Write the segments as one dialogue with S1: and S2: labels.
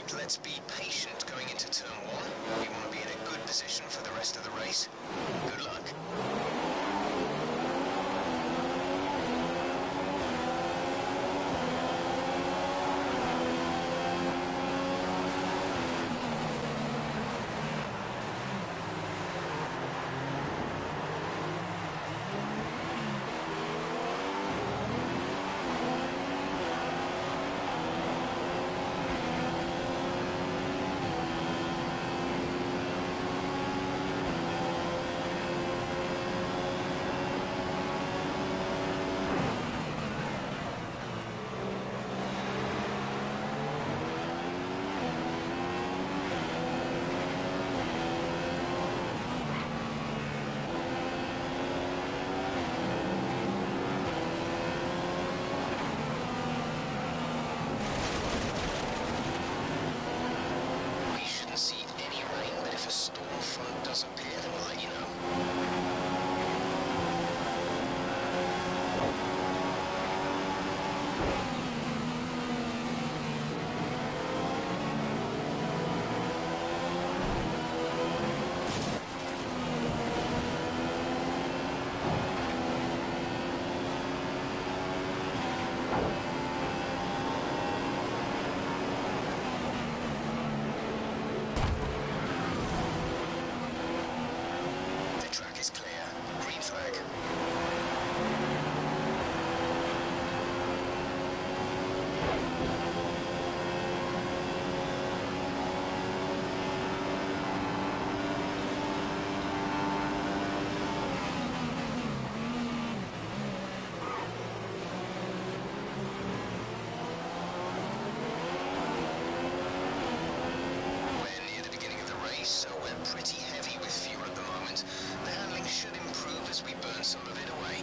S1: but let's be patient going into turn one. We want to be in a good position for the rest of the race. Good luck. So we're pretty heavy with fuel at the moment. The handling should improve as we burn some of it away.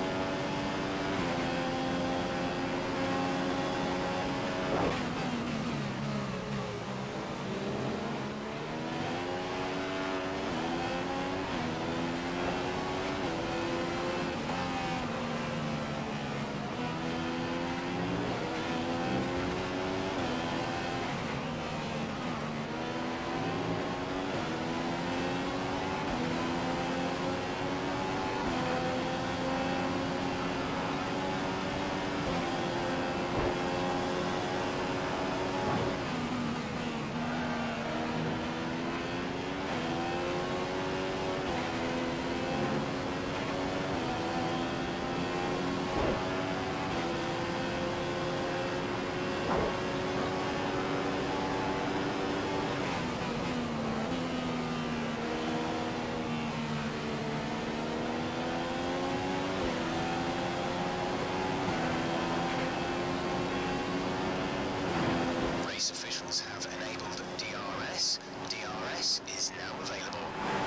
S1: Officials have enabled DRS. DRS is now available.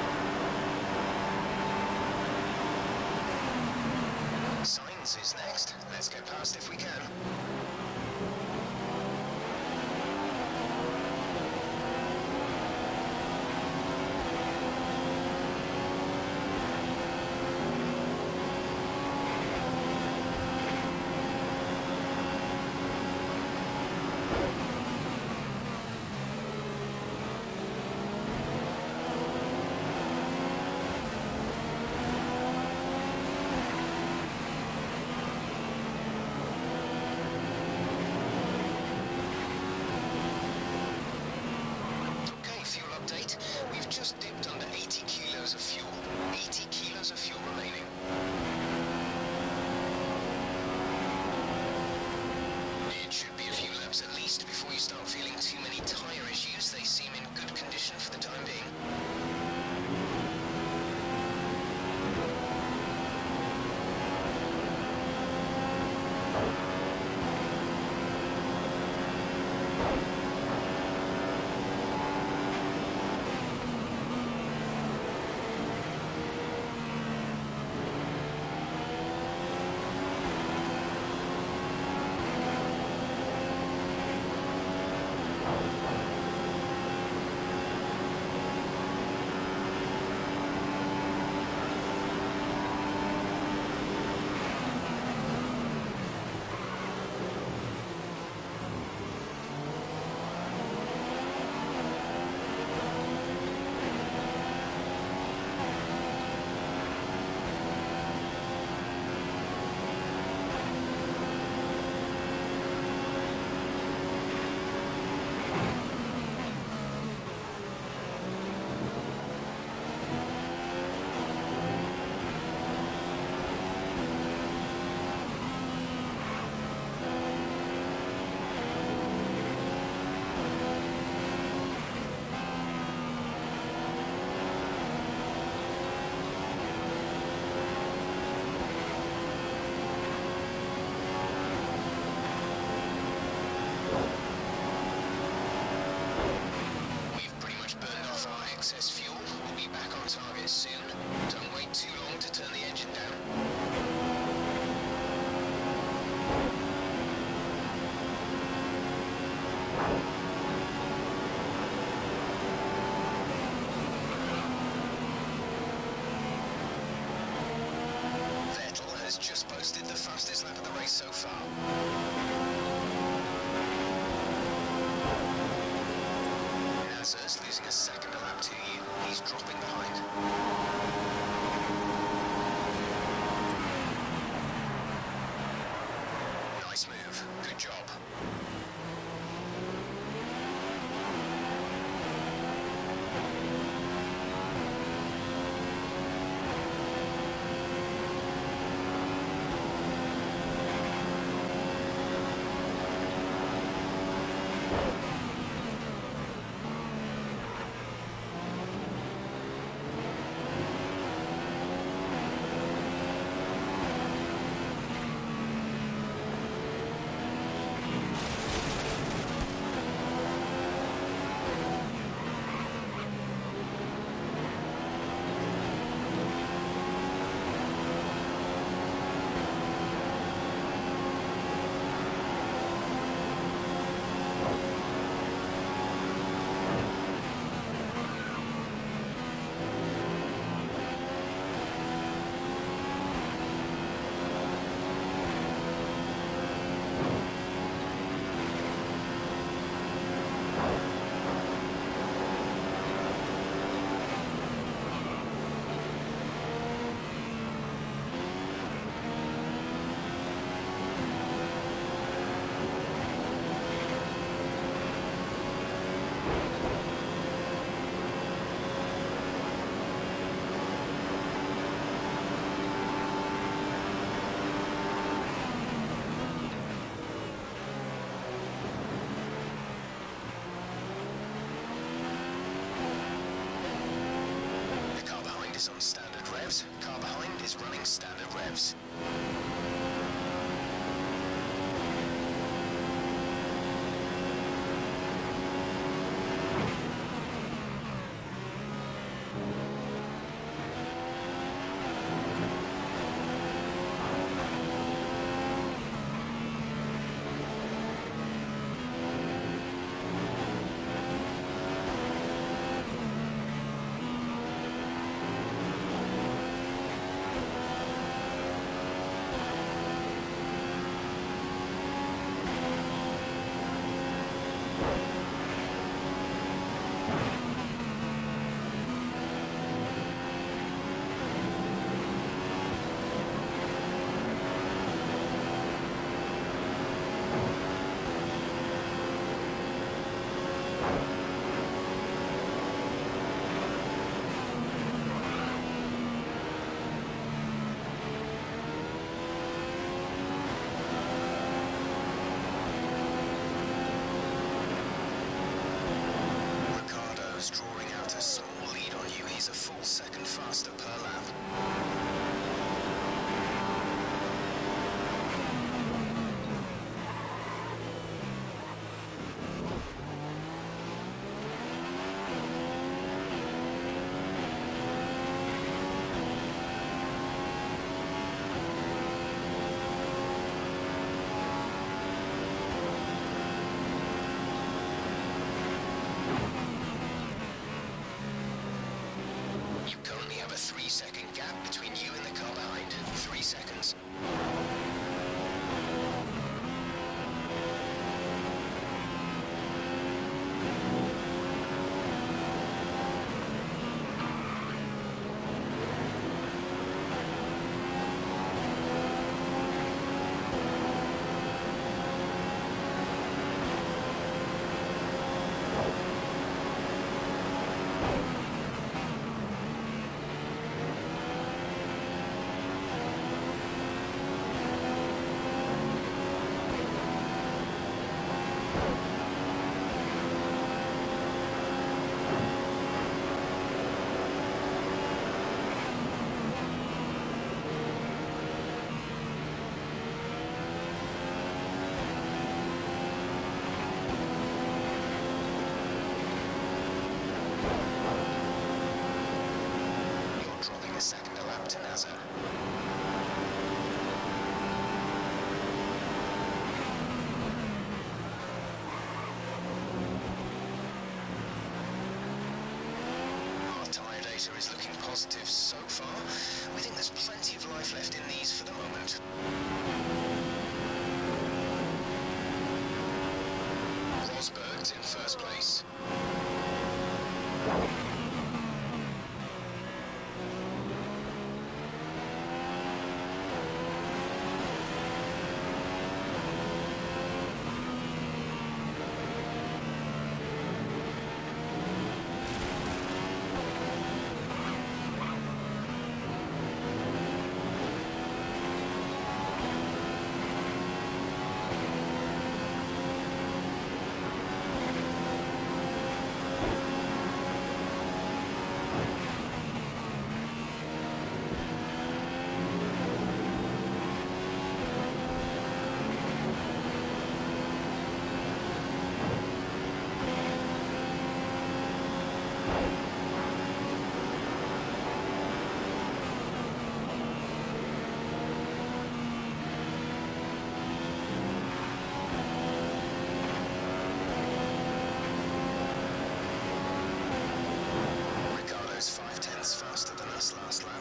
S1: Signs is next. Let's get past if we can. We've just dipped under 80 kilos of fuel. 80 kilos of fuel remaining. It should be a few laps at least before you start feeling too many tyre issues. They seem in good condition for the time being. excess fuel. We'll be back on target soon. Don't wait too long to turn the engine down. Vettel has just posted the fastest lap of the race so far. Nasser's losing a second a lap to you. He's dropping behind. Nice move. Good job. Is on standard revs. Car behind is running standard revs. Drawing out a small lead on you. He's a full second faster per lap. You currently have a 3-second gap between you and the car behind. 3 seconds. dropping a second a lap to Nasser. Our tyre data is looking positive so far. We think there's plenty of life left in these for the moment. Rosberg's in first place. Ricardo's 5/10ths faster than us last lap.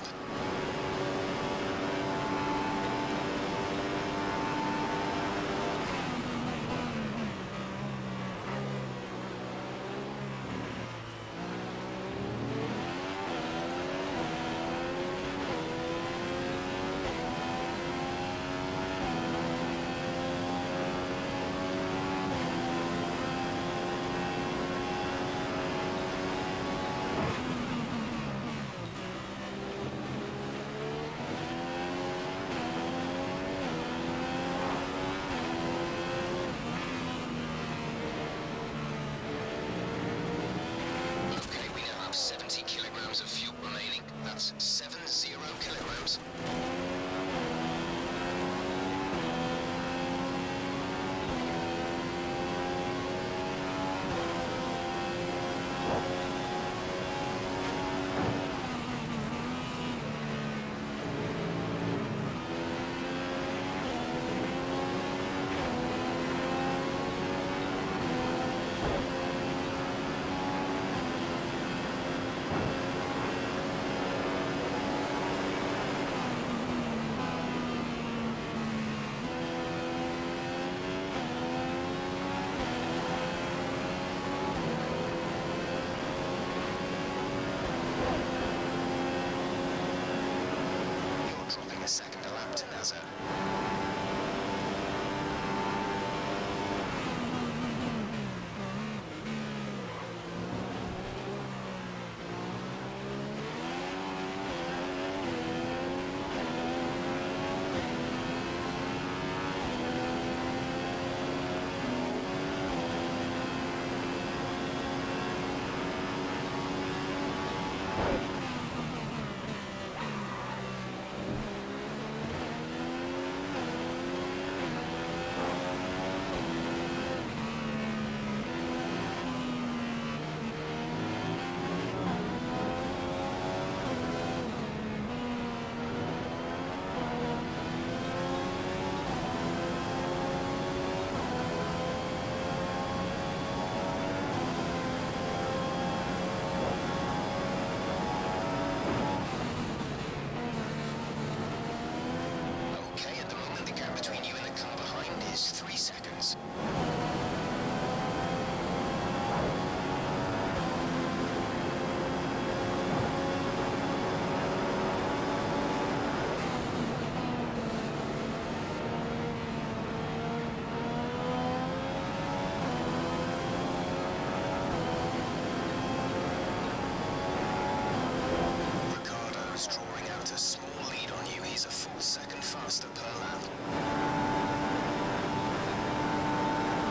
S1: Okay, we now have 70 kilograms of fuel remaining. That's 70 kilograms. You're dropping a second a lap to Nasser. Okay, at the moment the gap between you and the car behind is 3 seconds. Ricardo's drawing out a small lead on you. He's a full second faster per lap.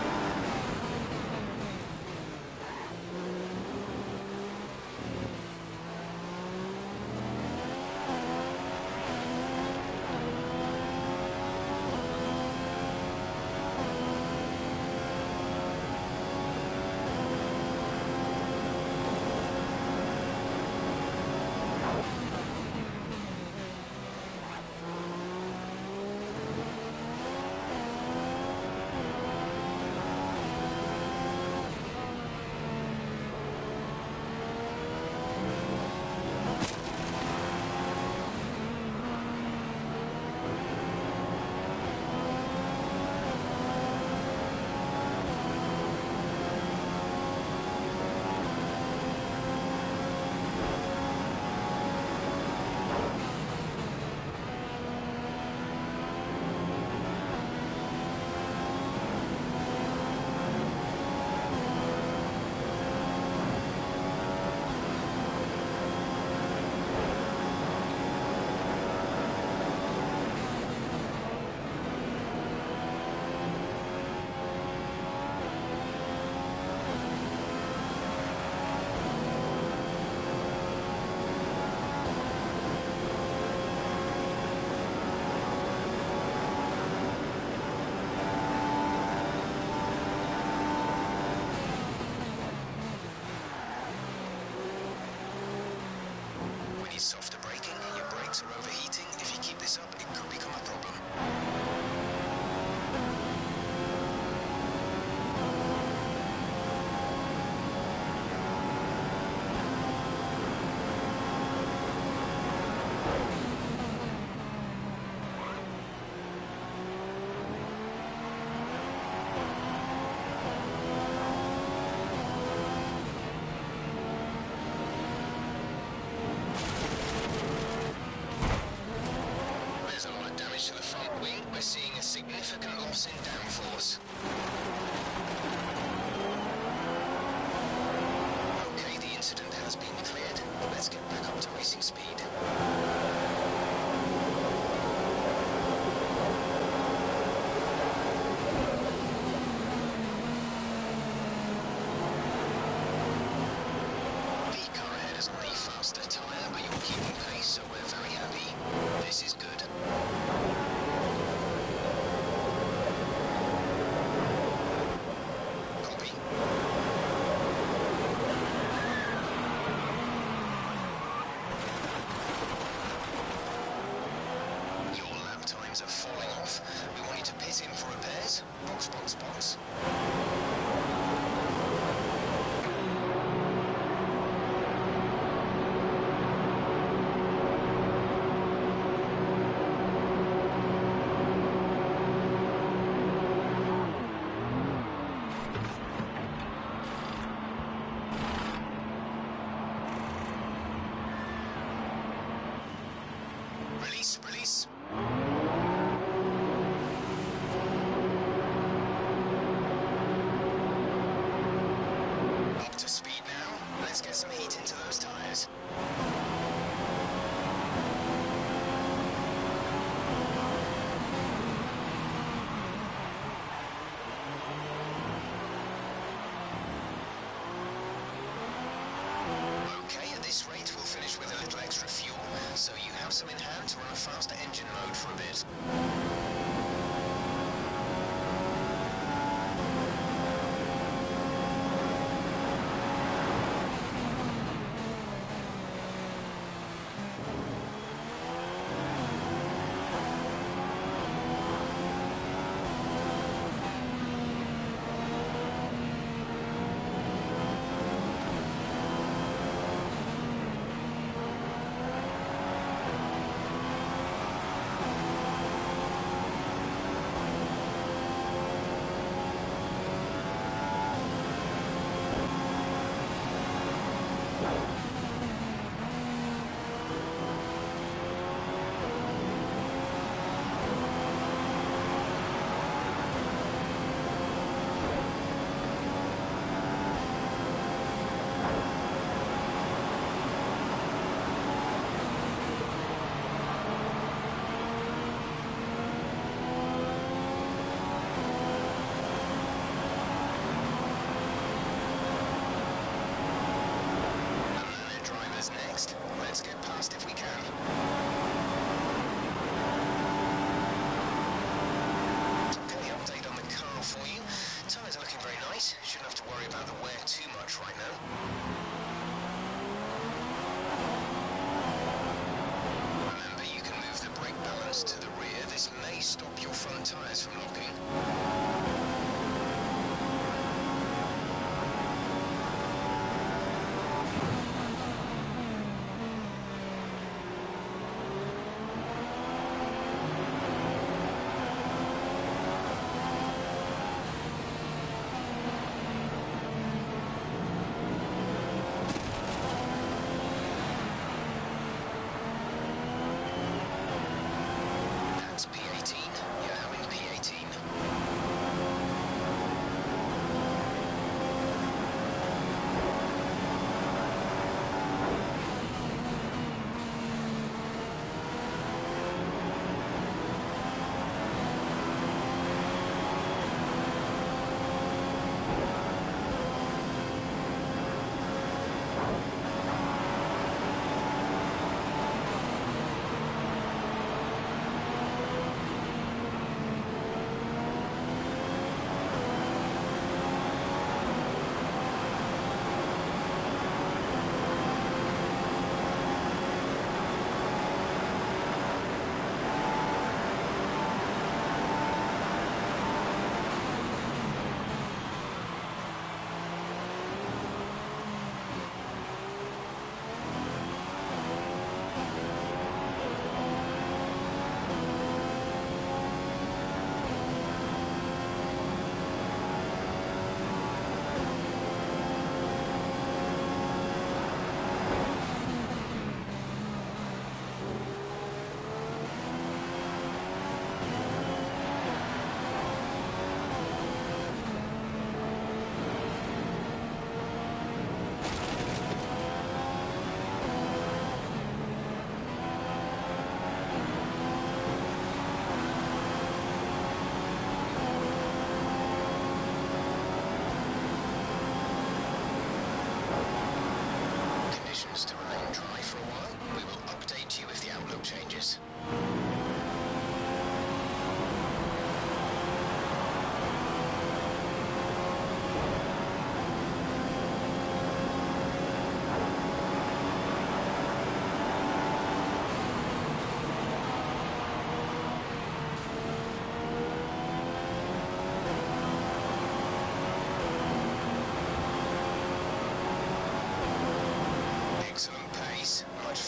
S1: Softer braking, your brakes are overheating. If you keep this up, it could become a problem. There's a lot of damage to the front wing. We're seeing a significant loss in downforce. Okay, the incident has been cleared. Let's get back up to racing speed. The car ahead is on the faster tyre, but you're keeping pace, so we're very happy. This is good. Copy. Your lap times are falling off. We want you to pit in for repairs. Box, box, box. Release, release. Up to speed now. Let's get some heat into those tires. Okay, at this rate we'll finish with a little extra fuel, so you have some in hand to run a faster engine mode for a bit.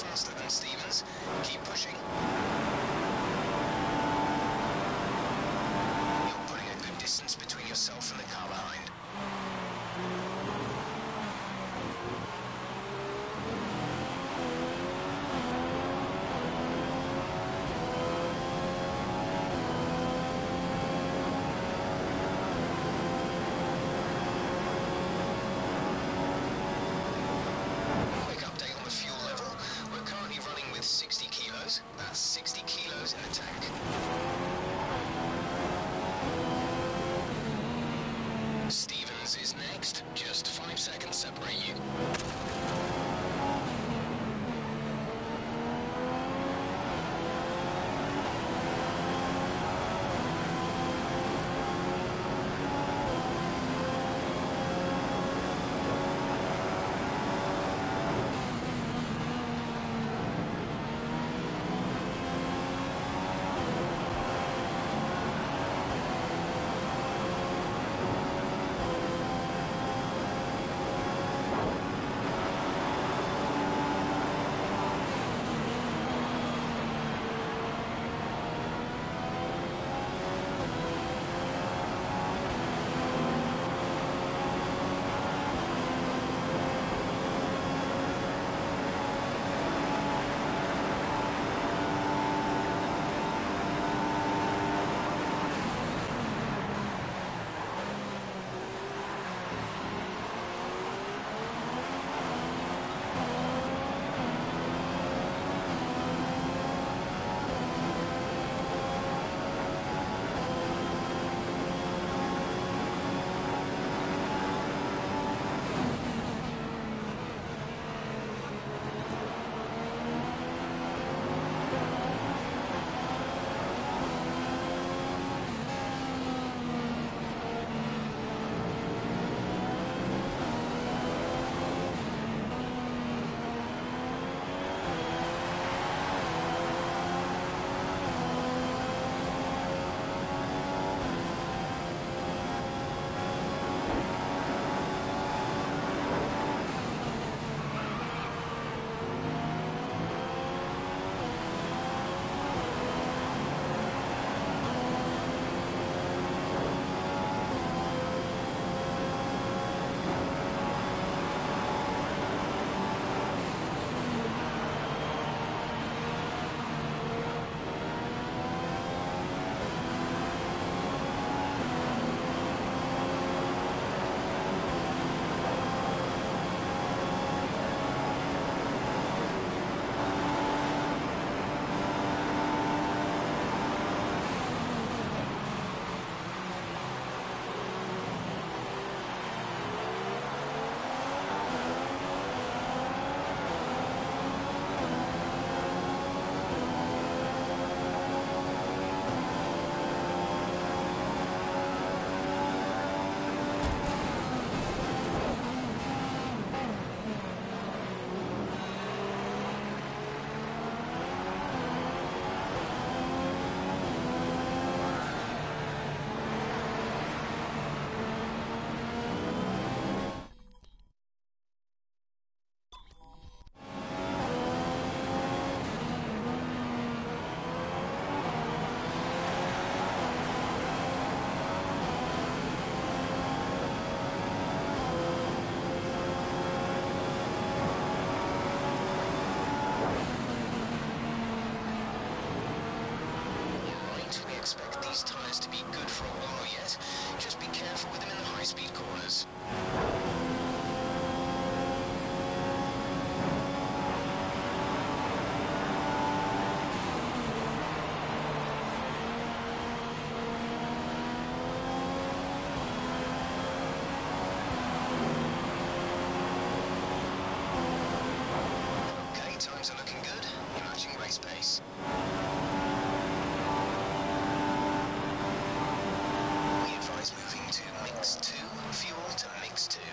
S1: faster than Stevens. Keep pushing. You're putting a good distance between yourself and the car behind. Quick update on the fuel level. We're currently running with 60 kilos. That's 60 kilos in the tank. Stevens is next. Just 5 seconds separate you. Expect these tyres to be good for a while yet. Just be careful with them in the high-speed corners. Okay, times are looking good. You're matching race pace. Moving to mix 2, fuel to mix 2.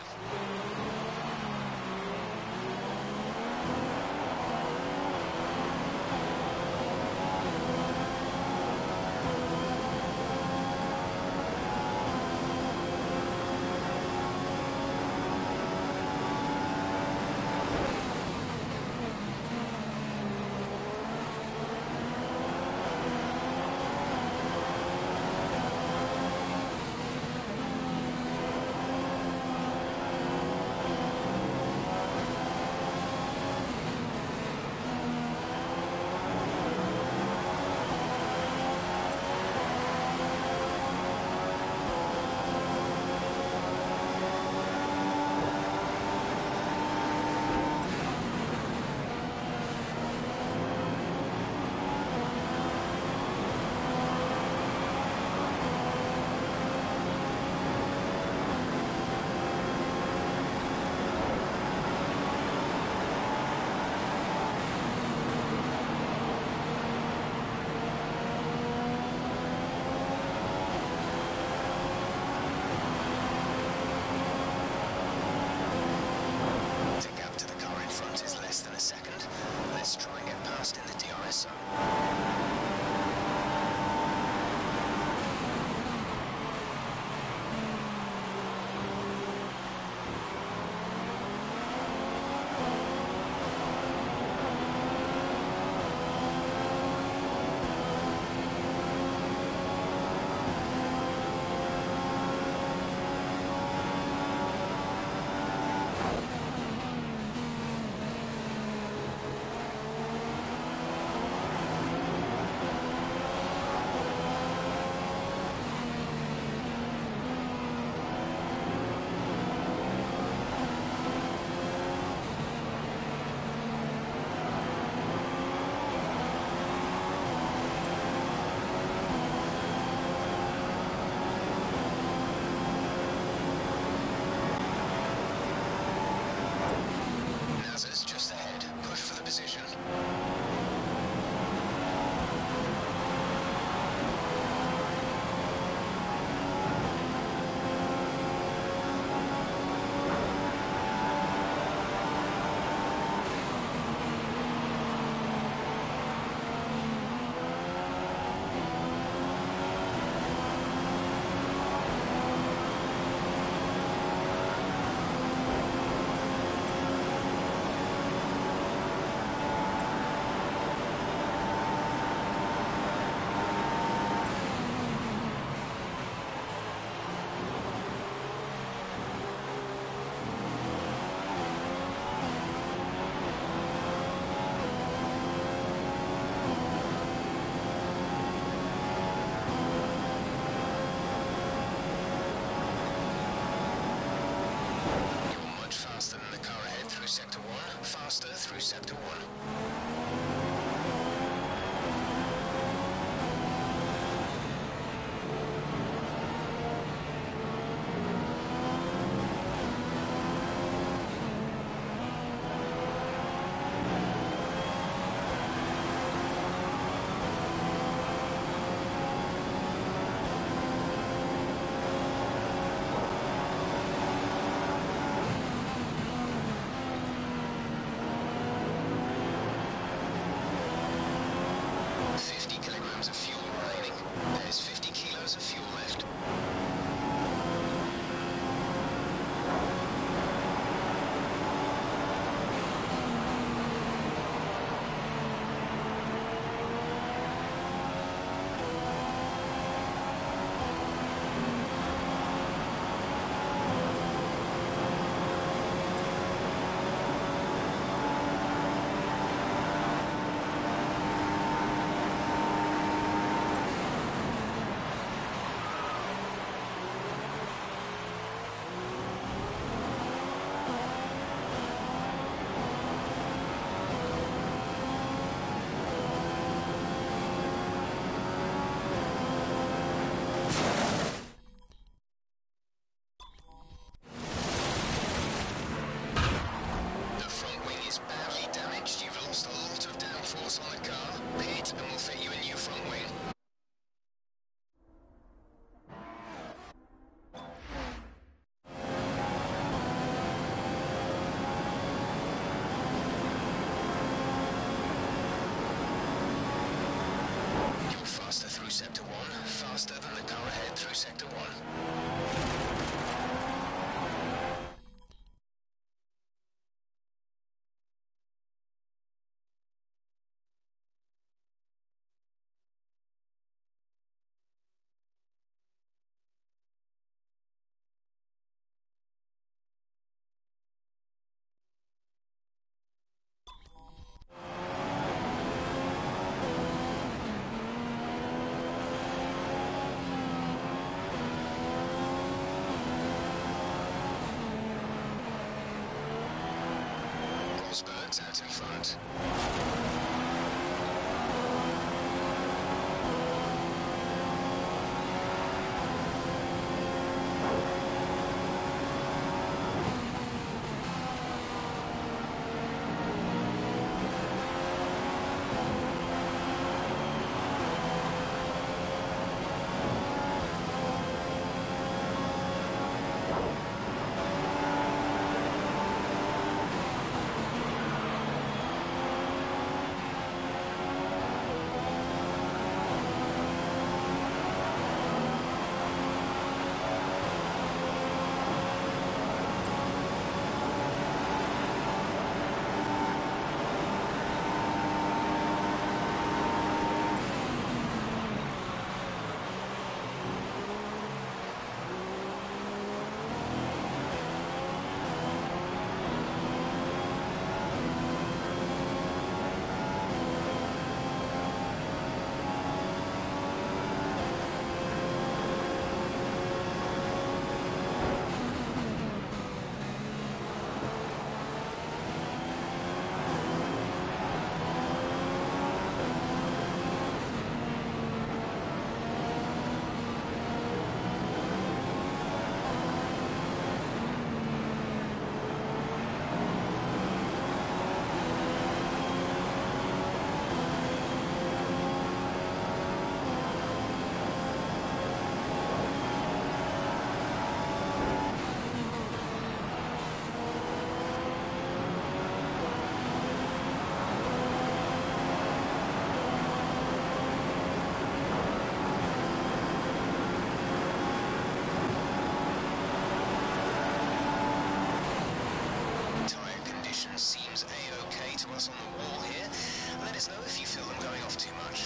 S1: Sector 1. Sector 1, faster than the car ahead through Sector 1. Rosberg's out in front. Seems A-OK to us on the wall here. Let us know if you feel them going off too much.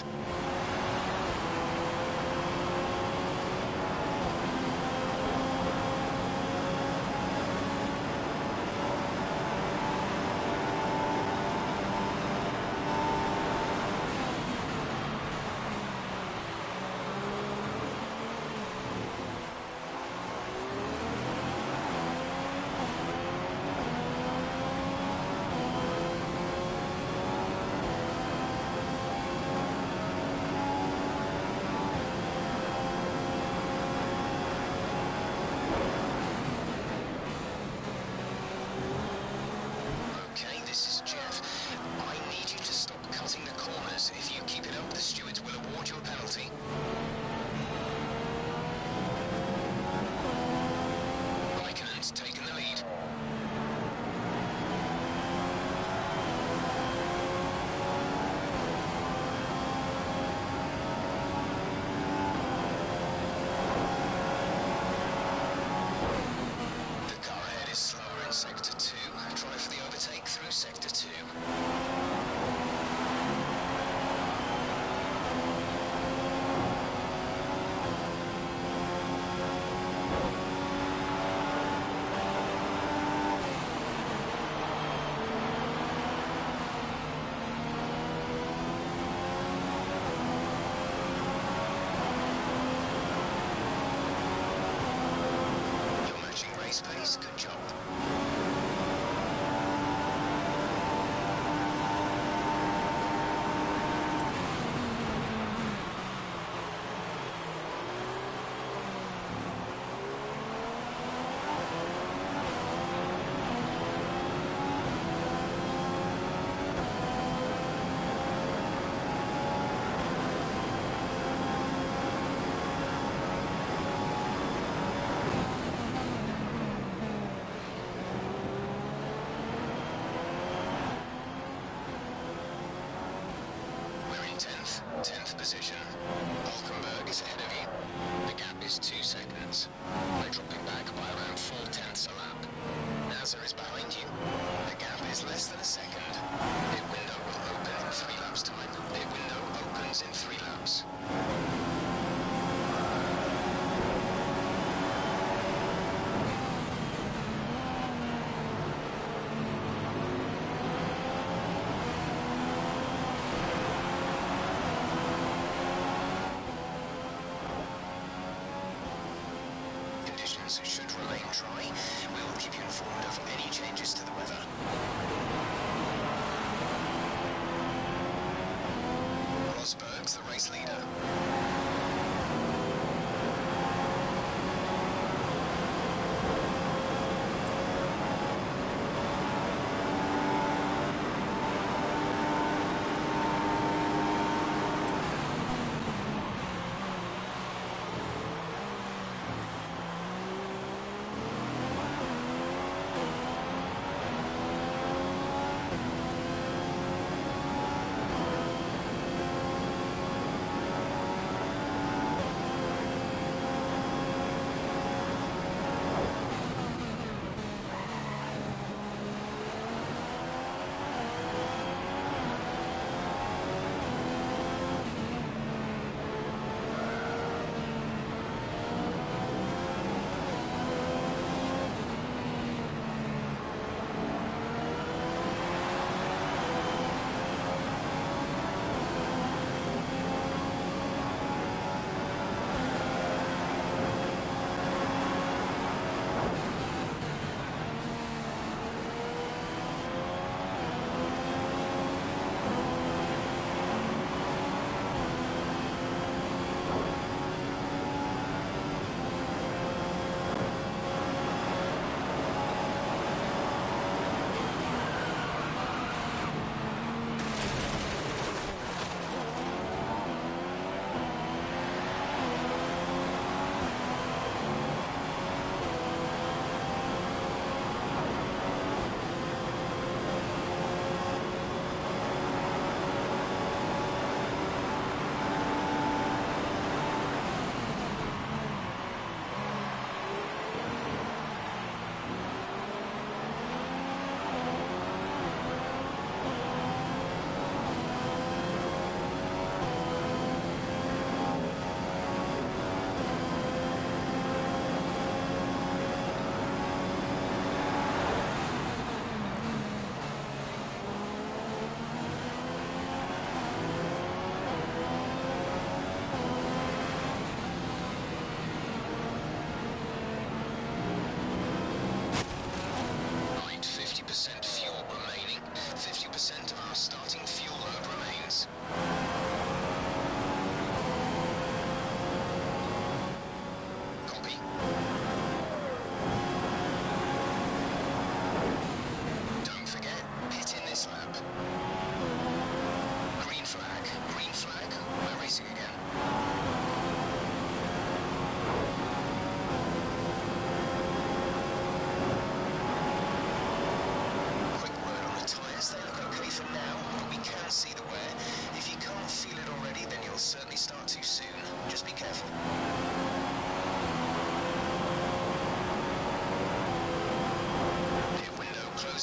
S1: Sector 2. Try for the overtake through Sector 2. You're matching race pace. Good job. We're in 10th position. Hulkenberg is ahead of you. The gap is 2 seconds. We're dropping back by around 4/10 a lap. Nasser is behind you. The gap is less than a second. Pit window will open in 3 laps time. Pit window opens in 3 laps. Conditions should remain dry. We will keep you informed of any changes to the weather. Rosberg's the race leader.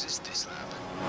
S1: boxes this lap.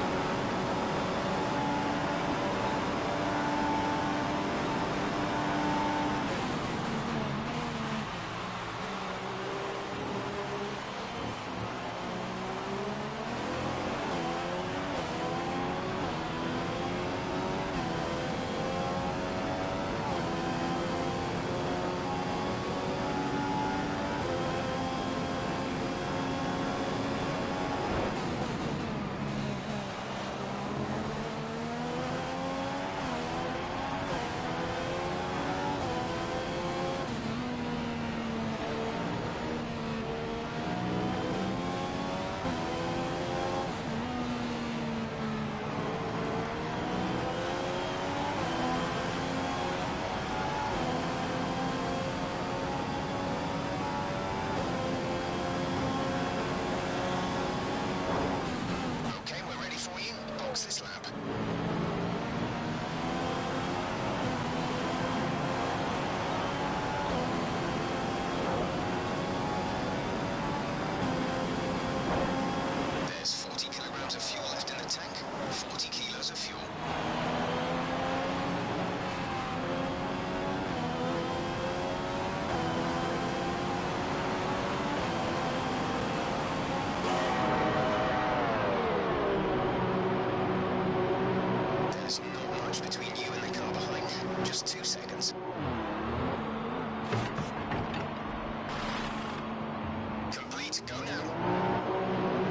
S1: Okay, we're ready for you. Box this lap. There's 40 kilograms of fuel left in the tank. 40 kilos of fuel. There's not much between you and the car behind. Just 2 seconds. Complete. Go now.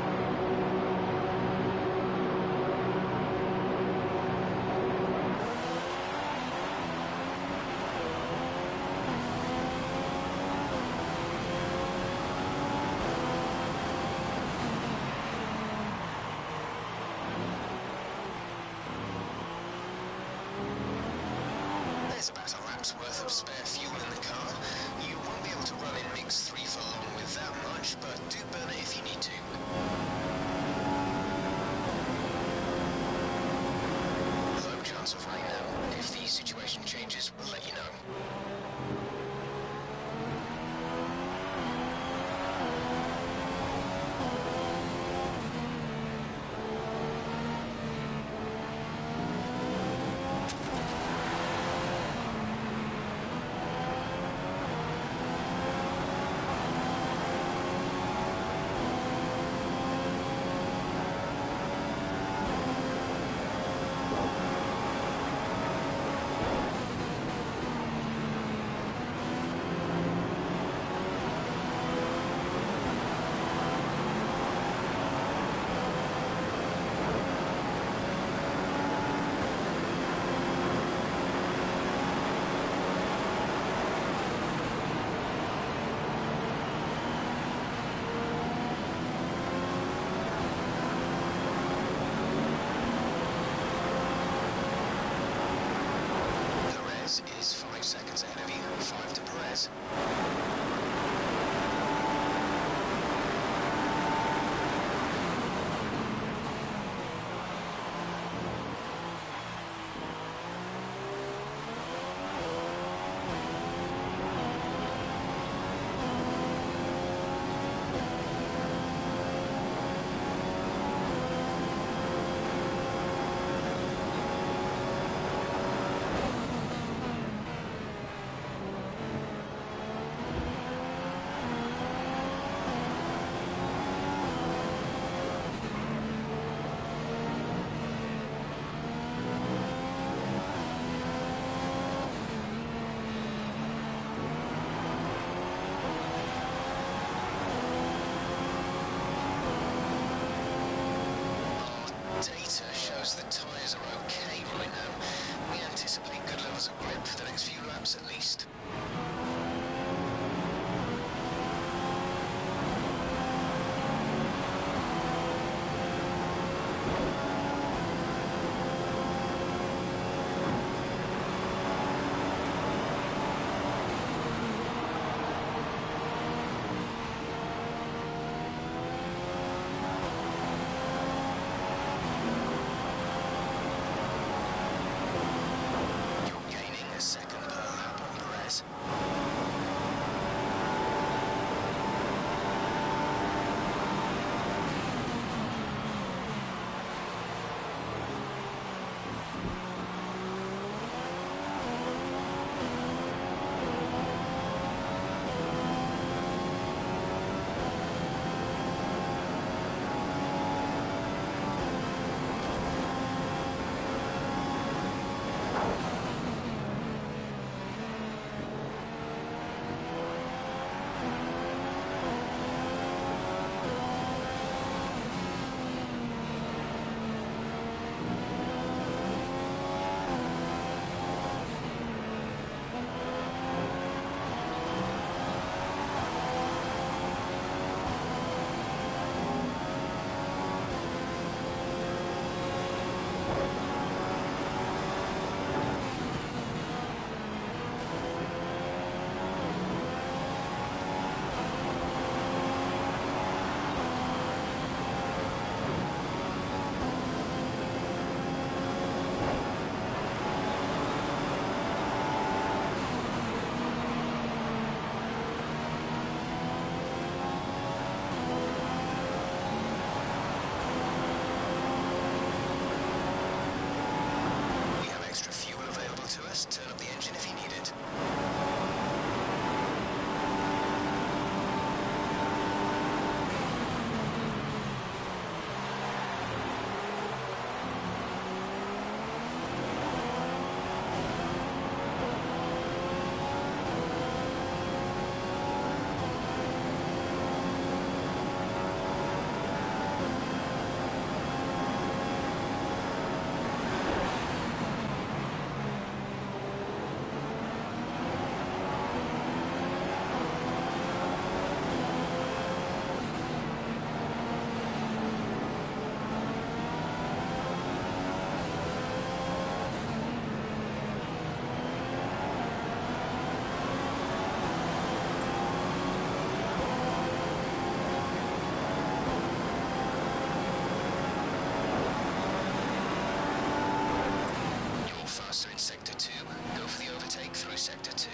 S1: There's about a lap's worth of spare fuel in the car. You won't be able to run in mix 3 for long with that much, but do burn it if you need to. Low chance of rain now. If the situation changes, we'll let you know. Is 5 seconds ahead of you. 5 to Perez. Data shows the tyres are okay right now. We anticipate good levels of grip for the next few laps at least. extra fuel available to us. Turn up the engine if you need it. Faster in Sector 2. Go for the overtake through Sector 2.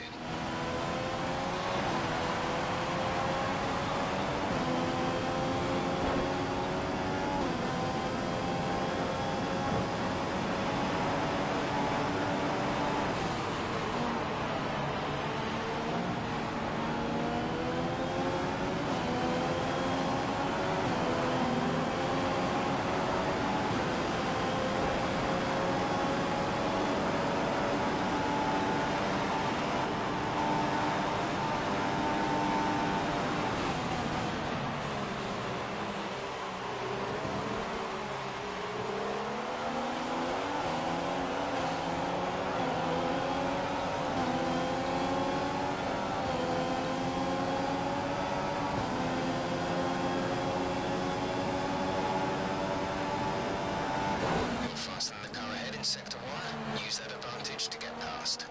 S1: Faster than the car ahead in Sector 1. Use that advantage to get past.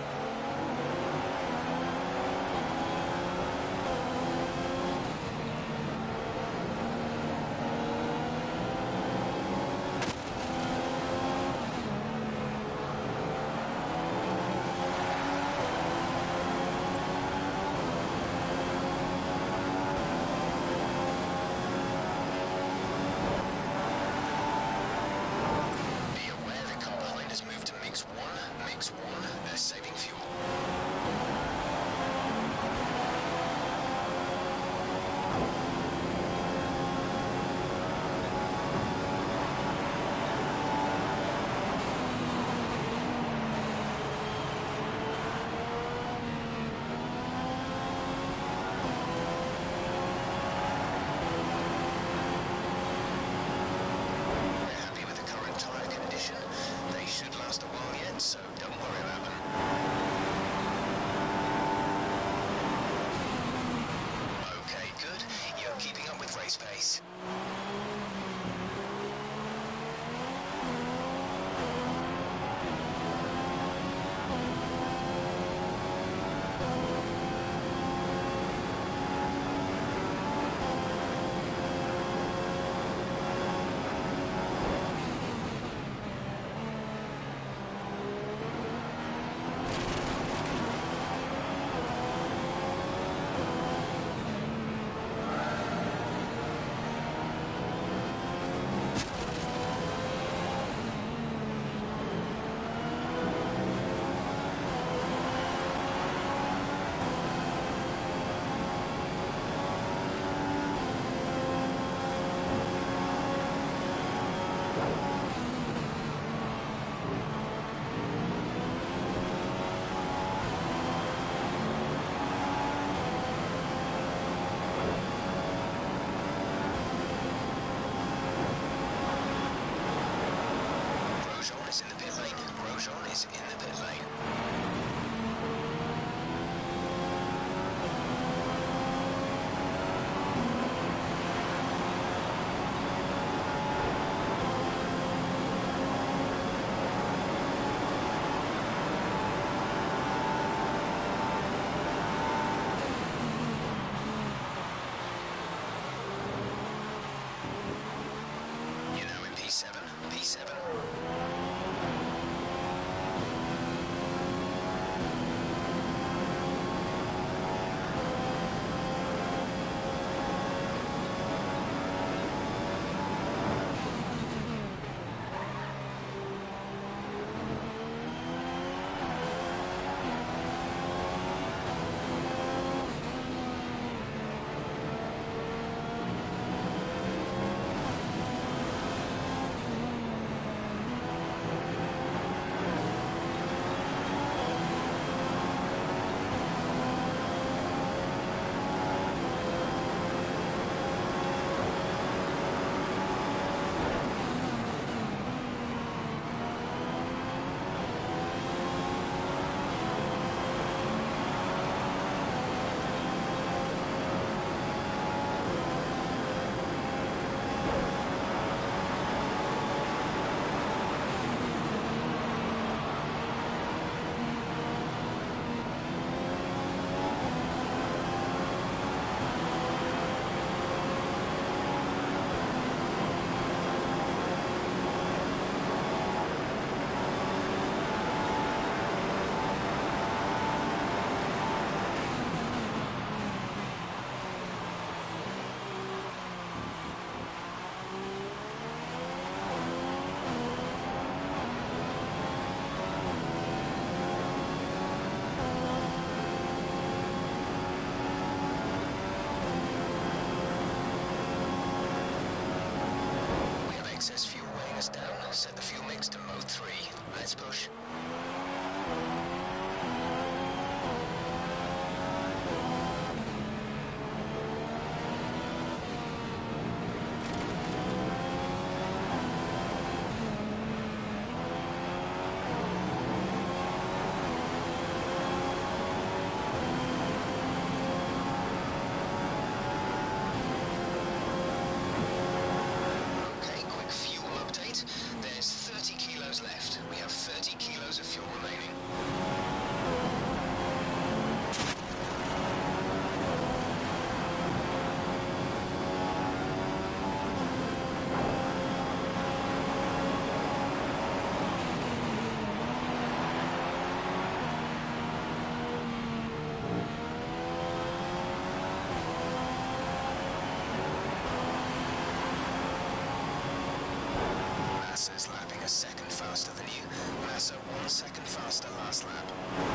S1: Mix 1, they're saving fuel. They should last a while yet, so don't worry about them. Okay, good. You're keeping up with race pace. Grosjean is in the pit lane. Grosjean is in the pit lane. You're now in P7. P7. Let's push. Okay, quick fuel update. There's 30 kilos left. We have 30 kilos of fuel remaining. Massa's lapping a second faster than you. Massa 1 second faster last lap.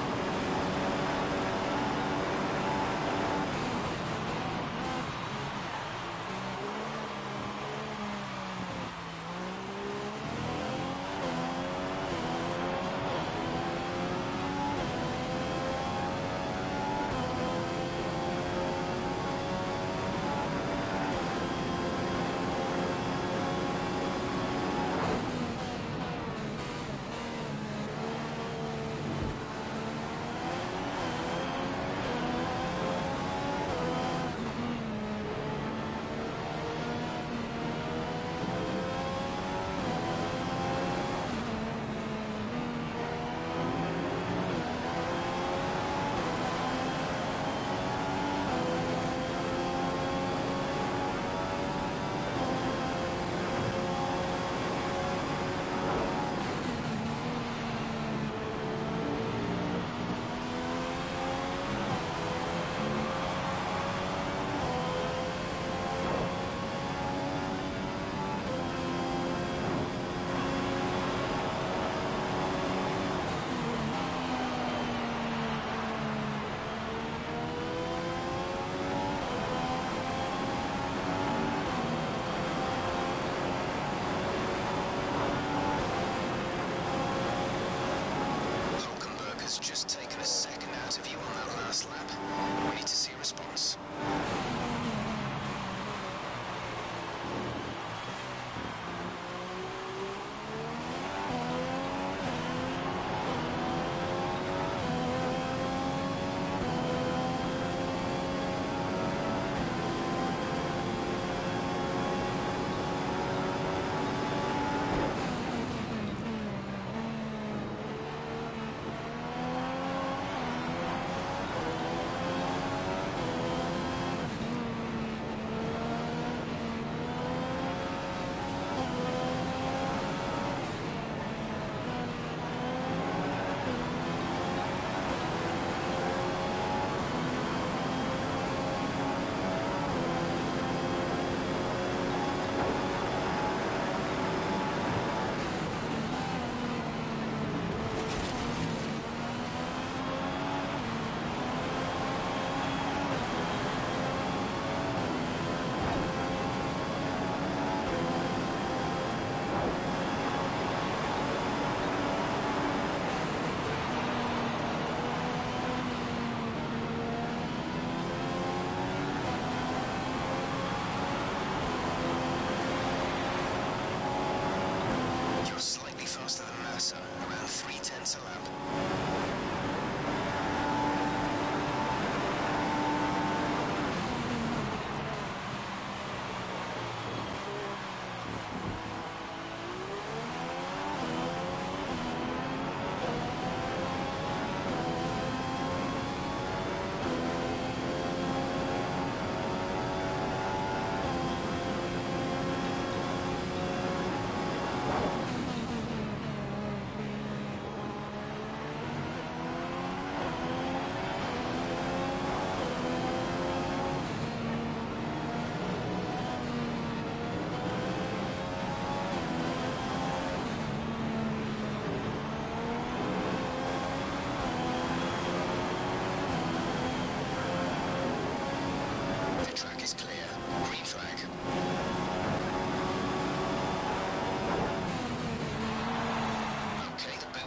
S1: Hulkenberg has just taken a second out of you on that last lap. We need to see a response.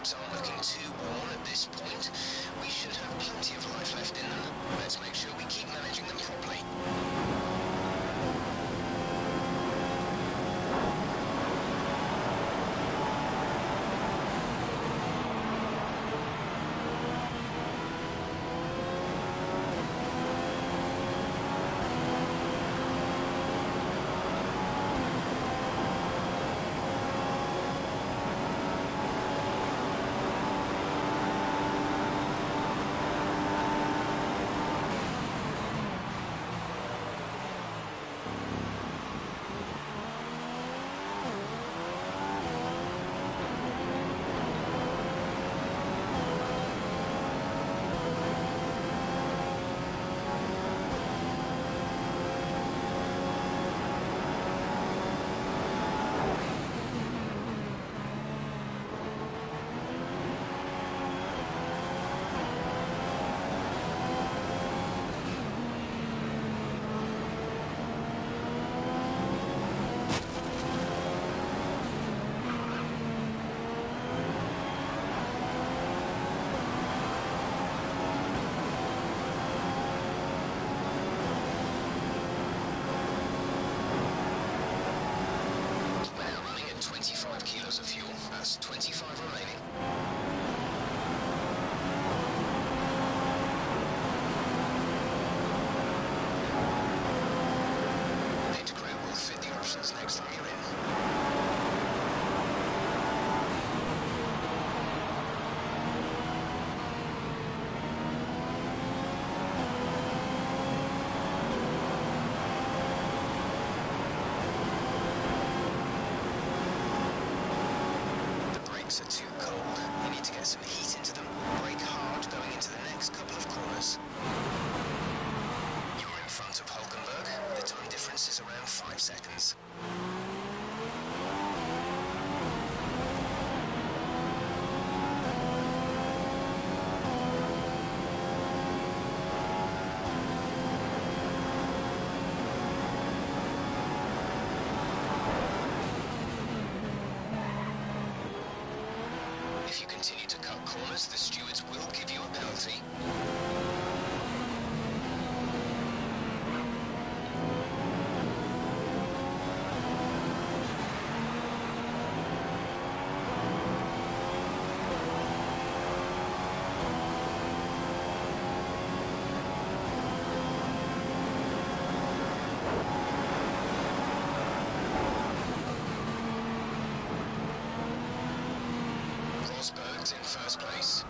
S1: tyres aren't looking too worn at this point. We should have plenty of life left in them. Let's make sure we keep managing them properly. Of fuel. That's 25 remaining. Pit crew will fit the options next time you're in. Are too cold. You need to get some heat into them. Brake hard going into the next couple of corners. You're in front of Hulkenberg. The time difference is around 5 seconds. If you continue to cut corners, the stewards will give you a penalty. Rosberg's in first place.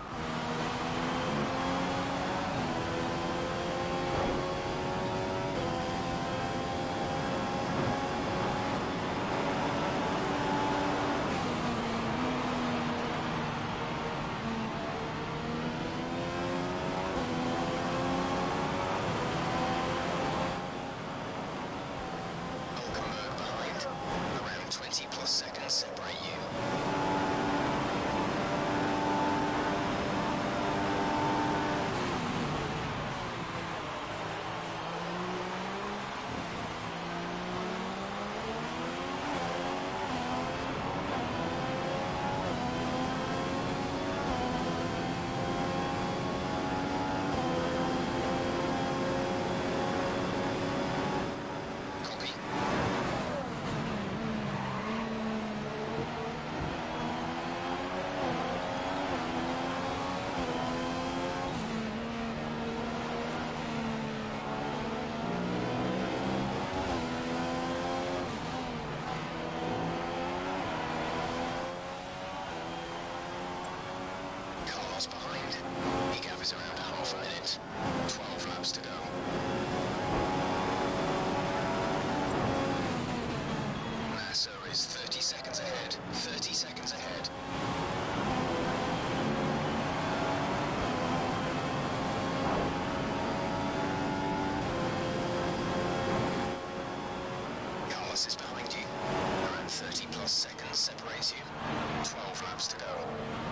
S1: Hulkenberg behind. Around 20 plus seconds separate you. Behind. He gathers around half a minute. 12 laps to go. Massa is 30 seconds ahead. 30 seconds ahead. Carlos is behind you. Around 30 plus seconds separates you. 12 laps to go.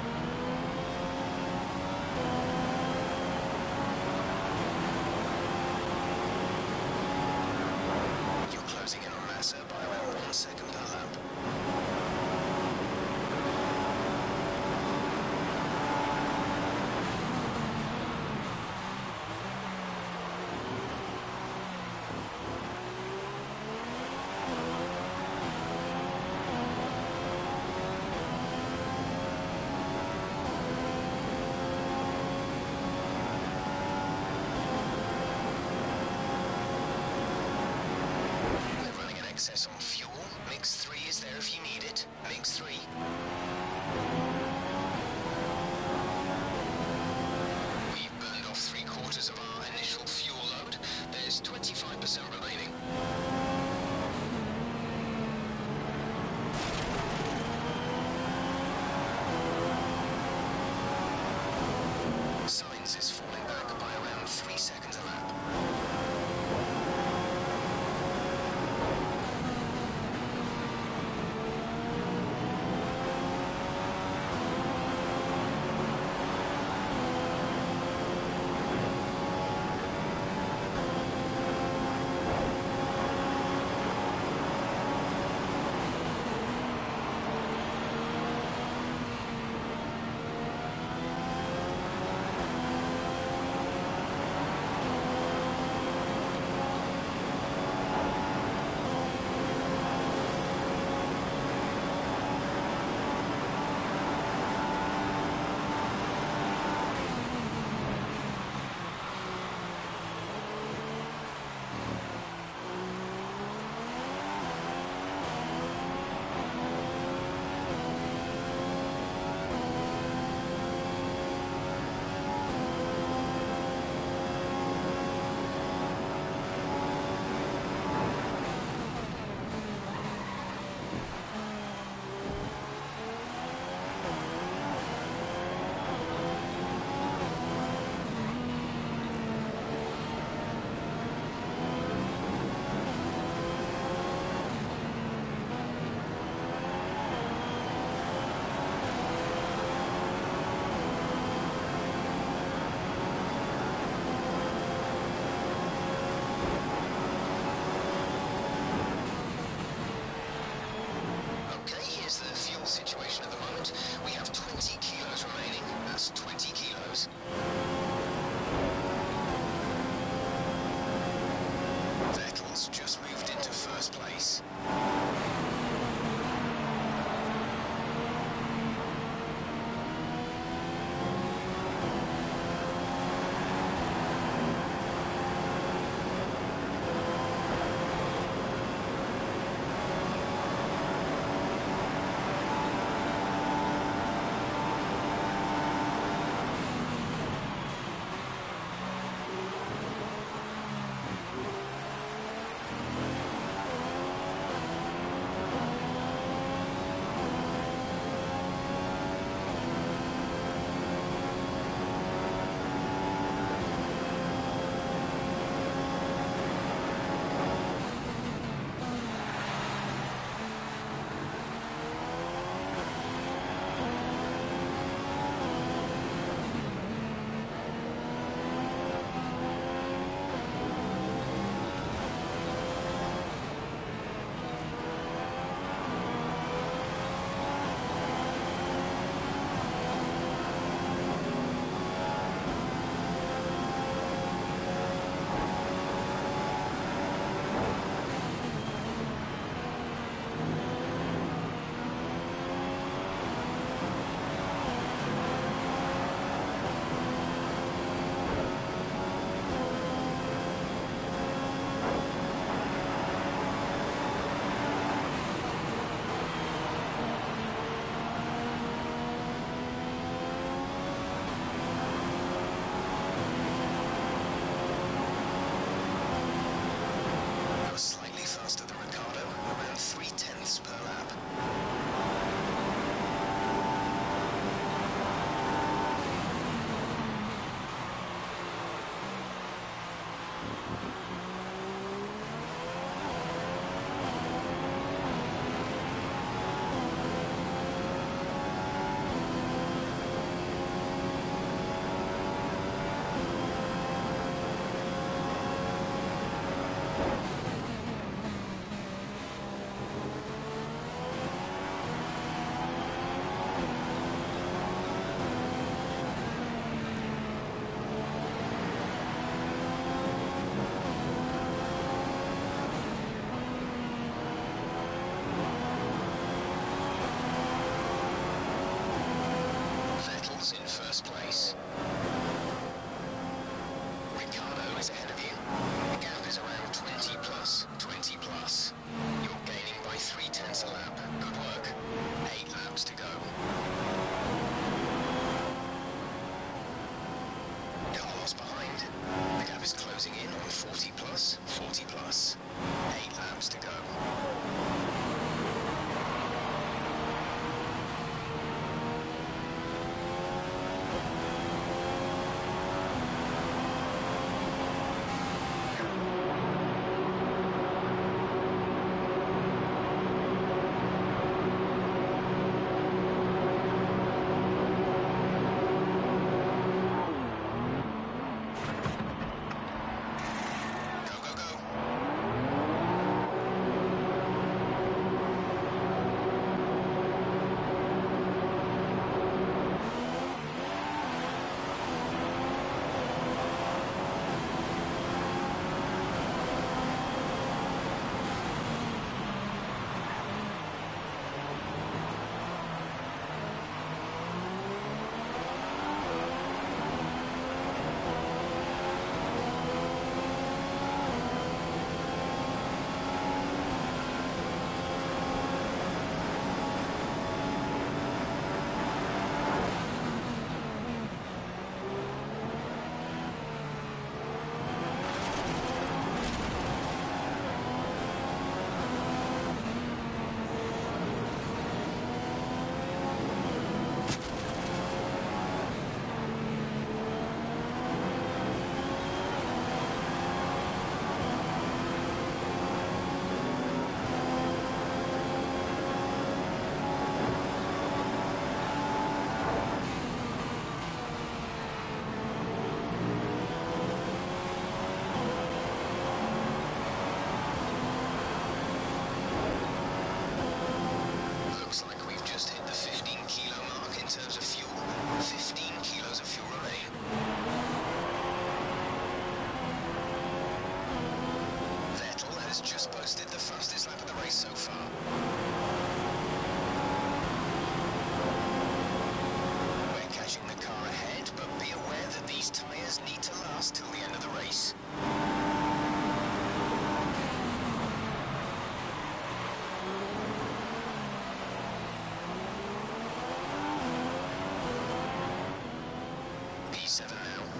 S1: Closing in on Massa by around 1 second per lap. excess on fuel. Mix 3 is there if you need it. Mix 3. We've burned off 3/4 of our initial fuel load. There's 25% remaining. Sainz is falling back by around 3 seconds a lap.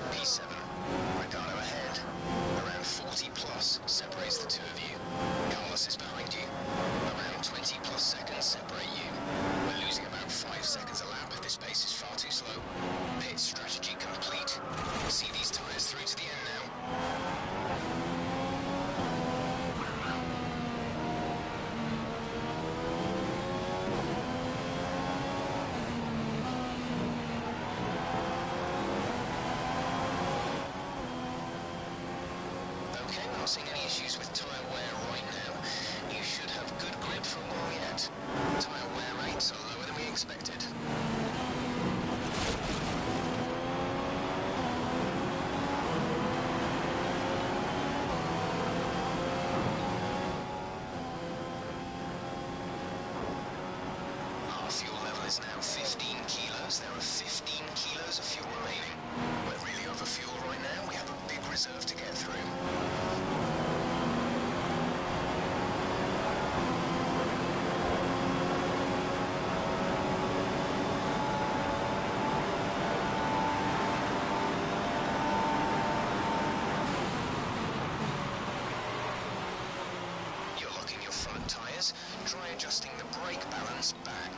S1: P7. Ricardo ahead. Around 40 plus separates the two of you. Carlos is behind you. Around 20 plus seconds separate you. We're losing about 5 seconds a lap if this pace is far too slow. Pit strategy complete. See these tyres through to the end now. Okay, we're not seeing any issues with tyre wear right now. You should have good grip for a while yet. Tyre wear rates are lower than we expected. Our fuel level is now 15 kilos. There are 15 kilos of fuel remaining. We're really over fuel right now. We have a big reserve to get through. You're locking your front tyres. Try adjusting the brake balance back.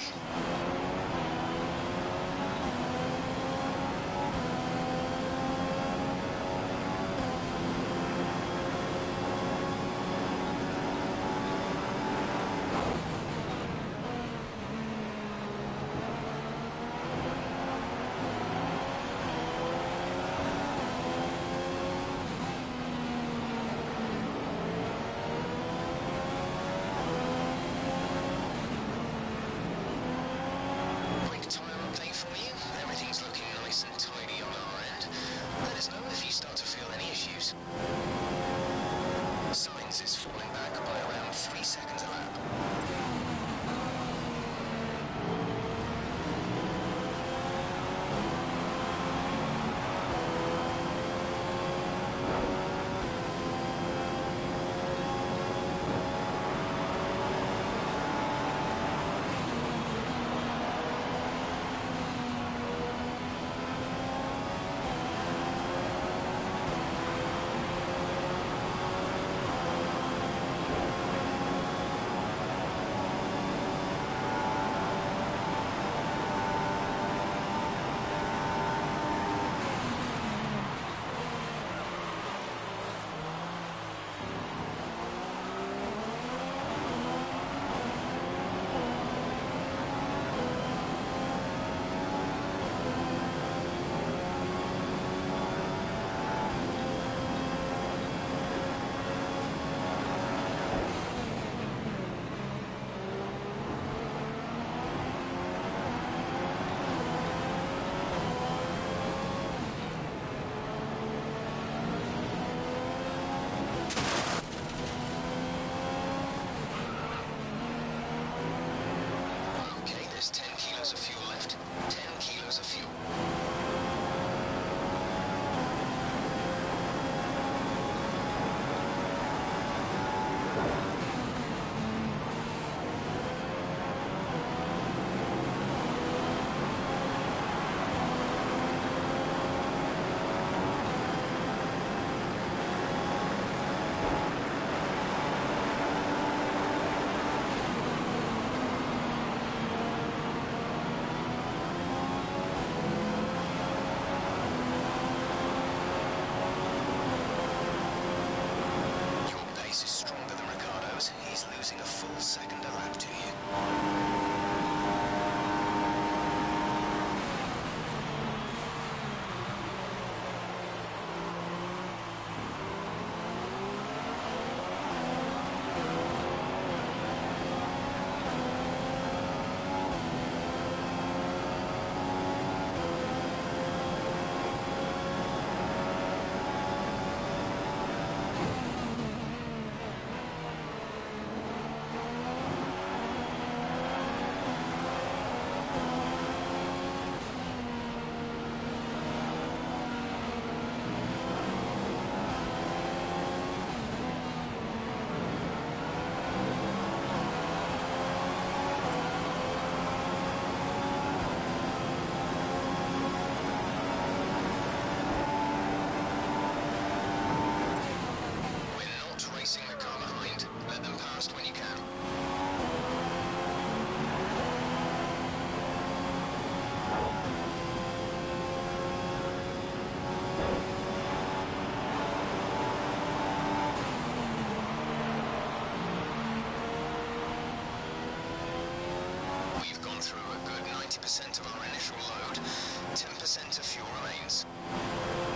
S1: of our initial load. 10% of fuel remains.